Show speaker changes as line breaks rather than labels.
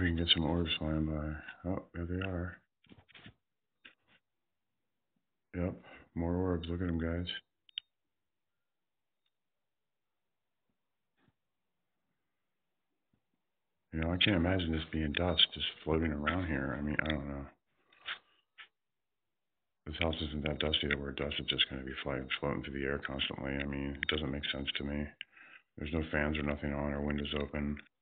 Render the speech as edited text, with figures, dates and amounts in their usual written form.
we can get some orbs flying by. Oh, there they are. Yep, more orbs. Look at them, guys. You know, I can't imagine this being dust just floating around here. I mean, I don't know. This house isn't that dusty that where dust is just going to be floating through the air constantly. I mean, it doesn't make sense to me. There's no fans or nothing on, or windows open.